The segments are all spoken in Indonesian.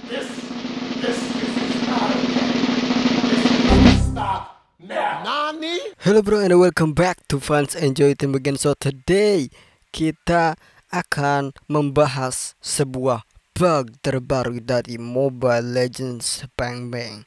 This is not okay. This needs to stop now. Nani? Hello bro and welcome back to Fans Enjoy Team Again. So today kita akan membahas sebuah bug terbaru dari Mobile Legends Bang Bang.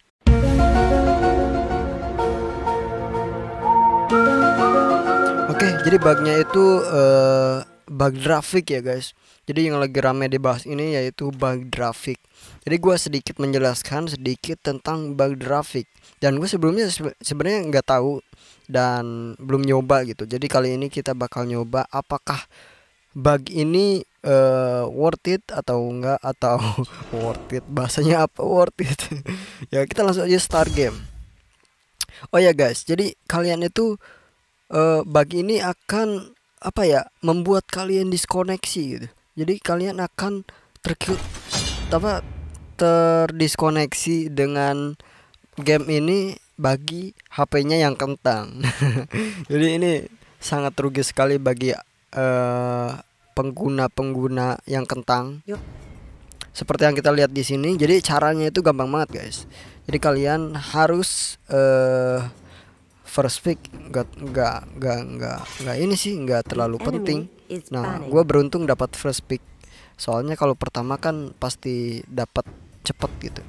Oke, jadi bugnya itu bug grafik ya guys. Jadi yang lagi rame dibahas ini yaitu bug grafik. Jadi gue sedikit menjelaskan sedikit tentang bug grafik. Dan gue sebelumnya sebenarnya nggak tahu dan belum nyoba gitu. Jadi kali ini kita bakal nyoba apakah bug ini worth it atau enggak, atau worth it bahasanya apa worth it. Ya kita langsung aja start game. Oh ya guys, jadi kalian itu bug ini akan apa ya, membuat kalian diskoneksi gitu. Jadi kalian akan terdiskoneksi dengan game ini bagi HP-nya yang kentang. Jadi ini sangat rugi sekali bagi pengguna yang kentang. Seperti yang kita lihat di sini. Jadi caranya itu gampang banget guys. Jadi kalian harus first pick nggak ini sih, nggak terlalu penting. Nah, gue beruntung dapat first pick. Soalnya kalau pertama kan pasti dapat cepet gitu.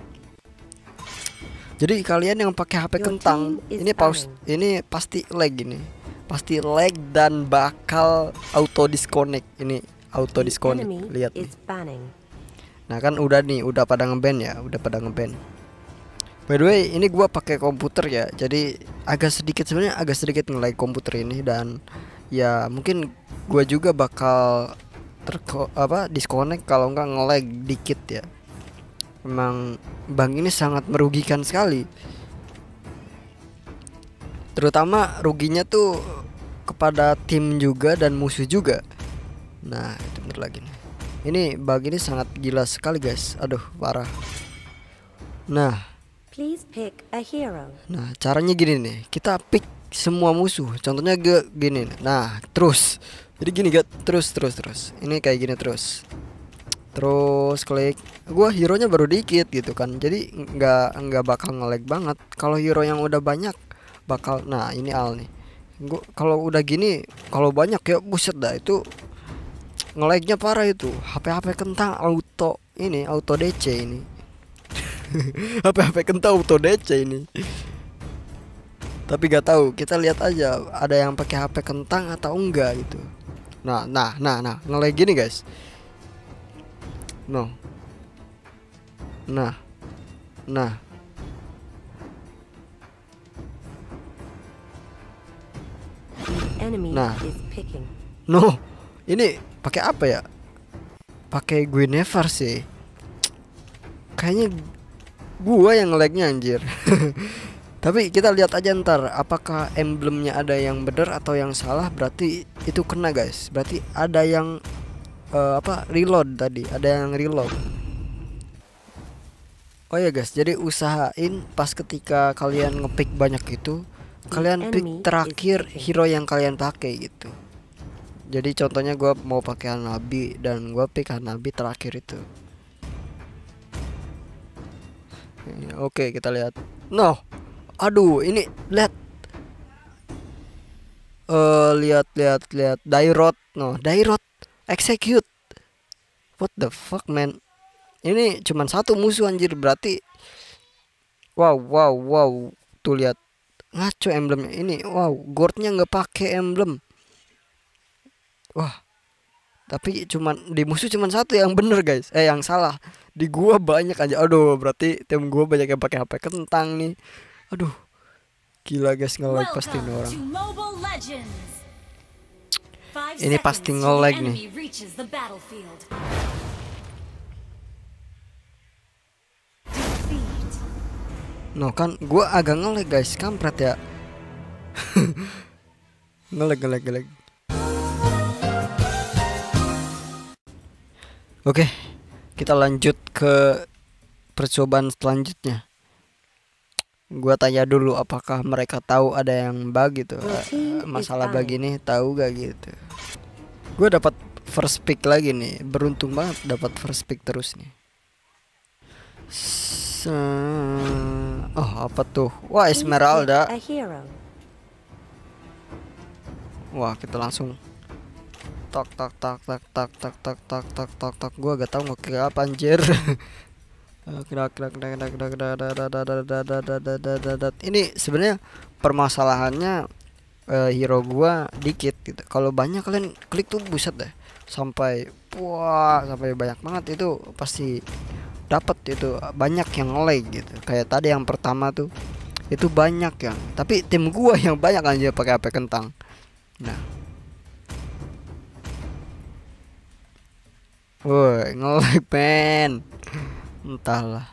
Jadi kalian yang pakai HP kentang ini pasti lag ini. Pasti lag dan bakal auto disconnect. Ini auto disconnect, lihat nih. Nah, kan udah pada ngeband ya, udah pada ngeband. By the way, ini gua pakai komputer ya. Jadi agak sedikit nge-lag komputer ini, dan ya mungkin gua juga bakal disconnect kalau nggak nge-lag dikit ya. Memang bang ini sangat merugikan sekali. Terutama ruginya tuh kepada tim juga dan musuh juga. Nah, itu bener lagi nih. Ini bug ini sangat gila sekali guys. Aduh, parah. Nah, Nah, caranya gini nih. Kita pick semua musuh. Contohnya gini. Nah, terus. Jadi gini gak, terus. Ini kayak gini terus. Terus klik. Gua hero nya baru dikit gitu kan. Jadi nggak bakal nge-lag banget. Kalau hero yang udah banyak bakal, nah ini Al nih. Gua kalau udah gini, kalau banyak ya buset dah, itu nge-lagnya parah itu. HP kentang auto DC ini. HP kentang auto DC ini. Tapi gak tahu, kita lihat aja ada yang pakai HP kentang atau enggak gitu. Nah, nge-lag gini guys. No. Nah. Nah, no. Ini pakai apa ya? Pakai Guinevere sih. Kayaknya gua yang nge-lagnya anjir. Tapi kita lihat aja ntar apakah emblemnya ada yang bener atau yang salah. Berarti itu kena guys. Berarti ada yang reload tadi, ada yang reload. Oh ya guys, jadi usahain pas ketika kalian ngepick banyak itu, kalian pick terakhir hero yang kalian pakai gitu. Jadi contohnya gue mau pakai Hanabi dan gue pick Hanabi terakhir itu. Oke, kita lihat. No, aduh, ini lihat. Lihat Dairot. No, Dairot execute. What the fuck man? Ini cuman satu musuh anjir, berarti wow. Tuh lihat, ngaco emblemnya ini. Wow, Gordnya nggak pakai emblem. Wah, tapi di musuh cuman satu yang bener guys, yang salah. Di gua banyak aja. Aduh, berarti tim gua banyak yang pakai HP kentang nih. Aduh, gila guys, nge-lag pasti ini orang. Ini pasti nge-lag nih. No kan, gua agak nge-lag guys, kampret ya. nge-lag. Oke, kita lanjut ke percobaan selanjutnya. Gua tanya dulu apakah mereka tahu ada yang bug gitu. Masalah bug ini tahu gak gitu. Gua dapat first pick lagi nih. Beruntung banget dapat first pick terus nih. Oh, apa tuh? Wah, Esmeralda. A hero. Wah, kita langsung tak tak tak tak tak tak tak tak tak tak tak. Gua gak tahu nge apa anjir. Ini sebenarnya permasalahannya hero gua dikit gitu. Kalau banyak kalian klik tuh buset deh. Sampai sampai banyak banget itu pasti dapat itu banyak yang nge-lag gitu. Kayak tadi yang pertama tuh itu banyak yang, tapi tim gua yang banyak aja pakai HP kentang. Nah, woi nge-lag pen. Entahlah.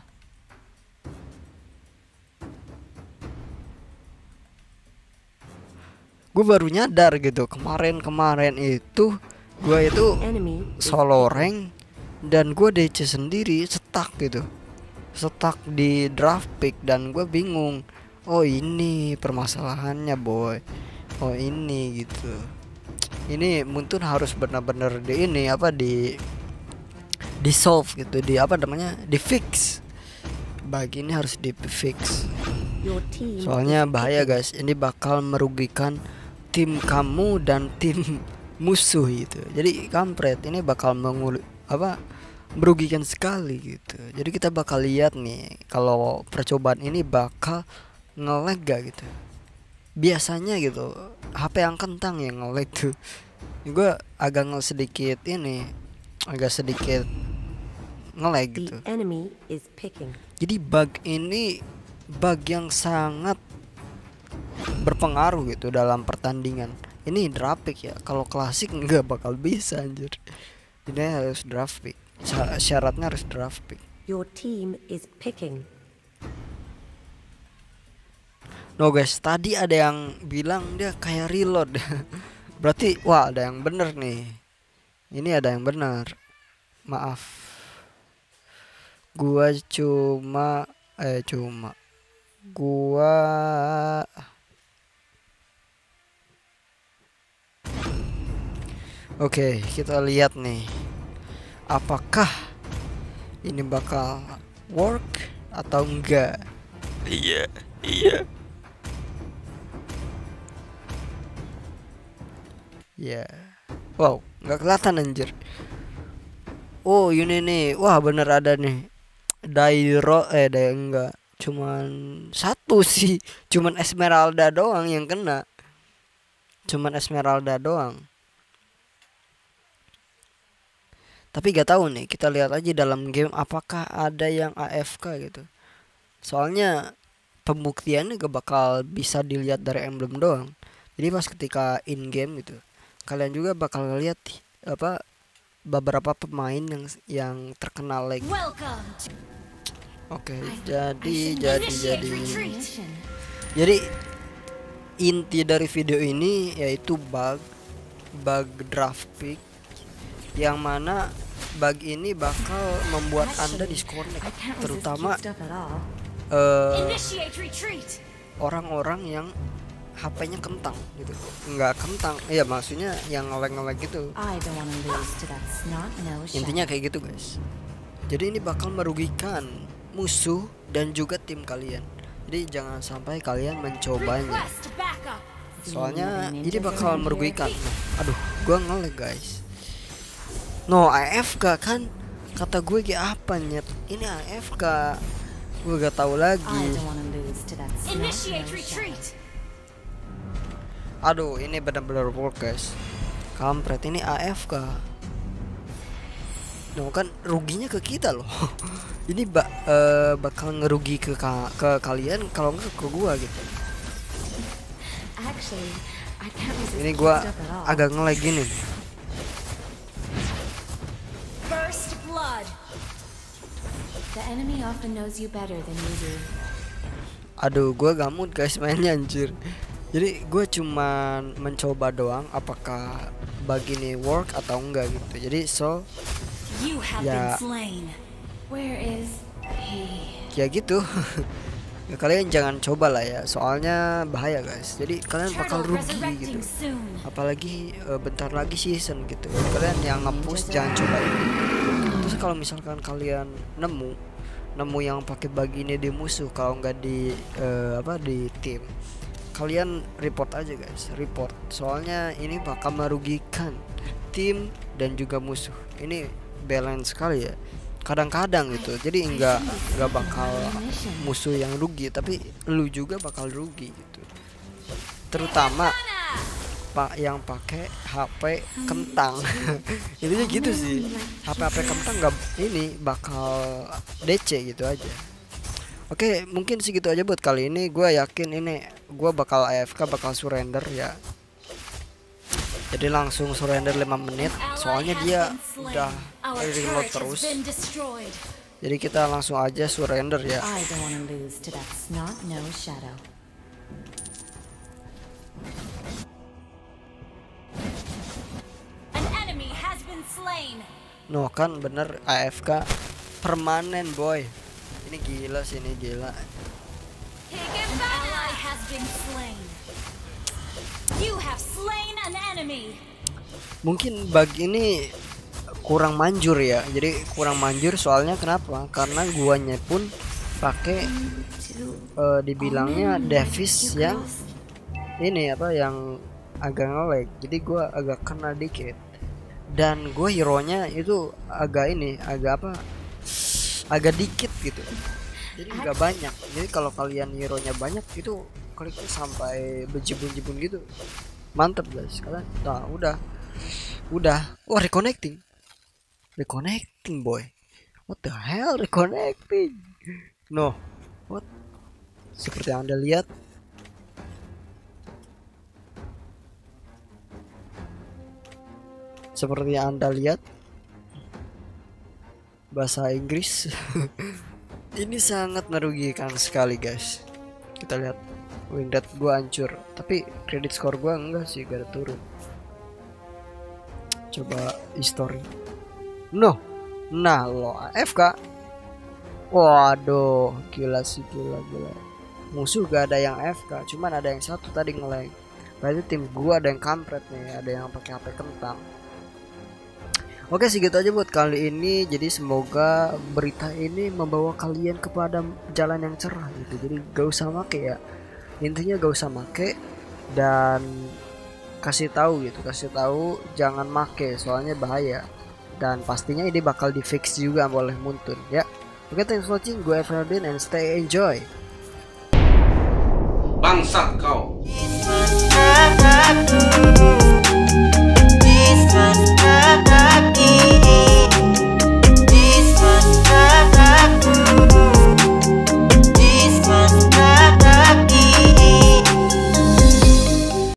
Gue baru nyadar gitu kemarin itu gue itu Enemy is solo rank dan gue DC sendiri stuck gitu, stuck di draft pick dan gue bingung. Oh ini permasalahannya boy. Oh ini gitu. Ini mungkin harus benar-benar di ini apa di solve gitu, di apa namanya, di fix. Bagi ini harus di fix. your team. Soalnya is bahaya picking. guys, ini bakal merugikan tim kamu dan tim musuh gitu. Jadi kampret ini bakal merugikan sekali gitu. Jadi kita bakal lihat nih kalau percobaan ini bakal nge-lag gak gitu. Biasanya gitu HP yang kentang yang nge-lag tuh. Gue agak sedikit ini, agak sedikit nge-lag The gitu. enemy is picking. Jadi bug ini bug yang sangat berpengaruh gitu dalam pertandingan. Ini draft pick ya. Kalau klasik nggak bakal bisa anjir. Ini harus draft pick. Syaratnya harus draft pick. Your team is picking. No guys, tadi ada yang bilang dia kayak reload. Berarti wah ada yang bener nih. Ini ada yang benar. Maaf. Gua cuma gua Oke, kita lihat nih. Apakah ini bakal work atau enggak? Iya. Ya. Wow, nggak kelihatan anjir. Oh, ini nih. Wah, bener ada nih. Enggak. Cuman satu sih. Cuman Esmeralda doang yang kena. Cuman Esmeralda doang. Tapi gak tahu nih, kita lihat aja dalam game apakah ada yang AFK gitu. Soalnya pembuktiannya gak bakal bisa dilihat dari emblem doang. Jadi pas ketika in game gitu, kalian juga bakal lihat apa beberapa pemain yang terkena lag. Oke, jadi inti dari video ini yaitu bug draft pick, yang mana bug ini bakal membuat Anda disconnect, terutama orang-orang yang HP-nya kentang gitu. Enggak kentang, iya maksudnya yang nge-lag gitu. Intinya kayak gitu guys. Jadi ini bakal merugikan musuh dan juga tim kalian. Jadi jangan sampai kalian mencobanya. Soalnya ini bakal merugikan. Aduh, gua nge-lag guys. No, AFK kan kata gue kayak apa nyet? Ini AFK. Gue gak tahu lagi. Aduh, ini benar-benar work guys. Kampret, ini AFK. No, kan ruginya ke kita loh. Ini bakal ngerugi ke kalian kalau nggak ke gua gitu. Ini gua agak nge-lag gini. The enemy often knows you better than you do. Aduh, gua gak mood guys mainnya anjir. Jadi gue cuman mencoba doang apakah bug ini work atau enggak gitu. Jadi You have Ya. been slain. Where is he? ya gitu. Ya, kalian jangan coba lah ya, soalnya bahaya guys. Jadi kalian bakal Turtle rugi gitu. resurrecting soon. Apalagi bentar lagi season gitu. Kalian yang nge-push jangan coba ini. Terus kalau misalkan kalian nemu nemu yang pakai bug ini di musuh, kalau nggak di di tim, kalian report aja guys, report. Soalnya ini bakal merugikan tim dan juga musuh. Ini balance sekali ya. Kadang-kadang gitu. Jadi nggak bakal musuh yang rugi, tapi lu juga bakal rugi gitu. Terutama Pak yang pakai HP kentang. Intinya gitu sih. HP kentang nggak ini bakal DC gitu aja. Oke, mungkin segitu aja buat kali ini. Gue yakin ini gue bakal AFK, bakal surrender ya. Jadi langsung surrender 5 menit. Soalnya dia udah reload terus. Jadi kita langsung aja surrender ya. I don't want to lose to that snot-nosed shadow. An enemy has been slain. No kan bener, AFK permanen boy. Ini gila sih, ini gila. An ally has been slain. You have slain an enemy. Mungkin bug ini kurang manjur ya. Jadi kurang manjur soalnya kenapa? Karena guanya pun pakai dibilangnya Davis yang ini yang agak nge-lag. Jadi gua agak kena dikit. Dan gue hero-nya itu agak agak dikit gitu. Jadi nggak banyak. Jadi kalau kalian hero-nya banyak itu kliknya sampai berjibun-jibun gitu. Mantep guys. Kalian udah. Wah, reconnecting boy. What the hell, reconnecting? No. What? Seperti yang Anda lihat, bahasa Inggris. Ini sangat merugikan sekali guys. Kita lihat win rate gua hancur, tapi kredit score gua enggak sih, gak ada turun. Coba history. No. Nah lo AFK. Waduh, gila sih, gila. Musuh gak ada yang AFK, cuman ada yang satu tadi nge-lag. Berarti tim gua ada yang kampret nih, ada yang pakai HP kentang. Oke, segitu aja buat kali ini. Jadi semoga berita ini membawa kalian kepada jalan yang cerah gitu. Jadi gak usah make ya. Intinya gak usah make dan kasih tahu jangan make, soalnya bahaya. Dan pastinya ini bakal di fix juga boleh muntun ya. Oke, thanks for watching. Gue Everdin and stay enjoy. Bangsat kau.